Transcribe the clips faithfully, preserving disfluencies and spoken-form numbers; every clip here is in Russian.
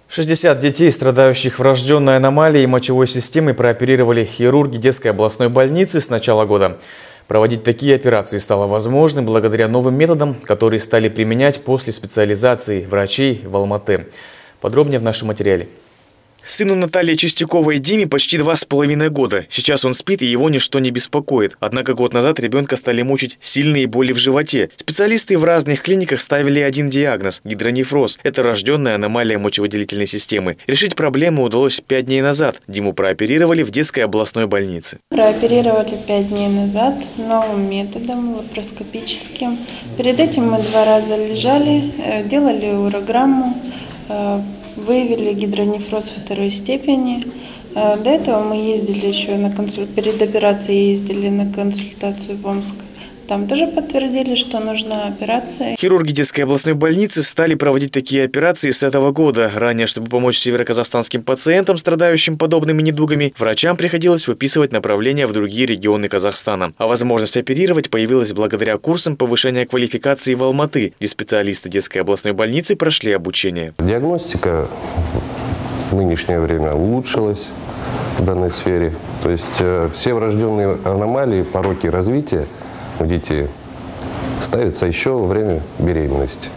шестьдесят детей, страдающих врожденной аномалией мочевой системы, прооперировали хирурги детской областной больницы с начала года. Проводить такие операции стало возможным благодаря новым методам, которые стали применять после специализации врачей в Алматы. Подробнее в нашем материале. Сыну Натальи Чистяковой Диме почти два с половиной года. Сейчас он спит, и его ничто не беспокоит. Однако год назад ребенка стали мучить сильные боли в животе. Специалисты в разных клиниках ставили один диагноз – гидронефроз. Это рожденная аномалия мочевыделительной системы. Решить проблему удалось пять дней назад. Диму прооперировали в детской областной больнице. Прооперировали пять дней назад новым методом, лапароскопическим. Перед этим мы два раза лежали, делали урограмму. Выявили гидронефроз второй степени. До этого мы ездили еще на консуль... перед операцией ездили на консультацию в Омск. Там тоже подтвердили, что нужна операция. Хирурги детской областной больницы стали проводить такие операции с этого года. Ранее, чтобы помочь североказахстанским пациентам, страдающим подобными недугами, врачам приходилось выписывать направления в другие регионы Казахстана. А возможность оперировать появилась благодаря курсам повышения квалификации в Алматы, где специалисты детской областной больницы прошли обучение. Диагностика в нынешнее время улучшилась в данной сфере. То есть э, все врожденные аномалии, пороки развития у детей ставится еще во время беременности.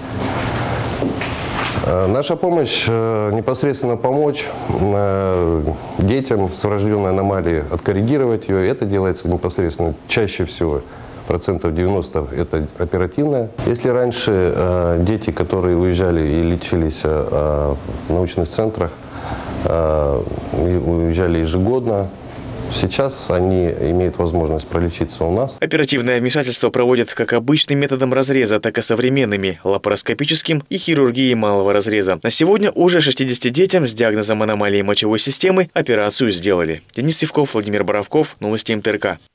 Наша помощь непосредственно помочь детям с врожденной аномалией, откоррегировать ее. Это делается непосредственно чаще всего. Процентов девяносто это оперативное. Если раньше дети, которые уезжали и лечились в научных центрах, уезжали ежегодно, сейчас они имеют возможность пролечиться у нас. Оперативное вмешательство проводят как обычным методом разреза, так и современными – лапароскопическим и хирургией малого разреза. На сегодня уже шестидесяти детям с диагнозом аномалии мочевой системы операцию сделали. Денис Сивков, Владимир Боровков, новости эм тэ эр ка.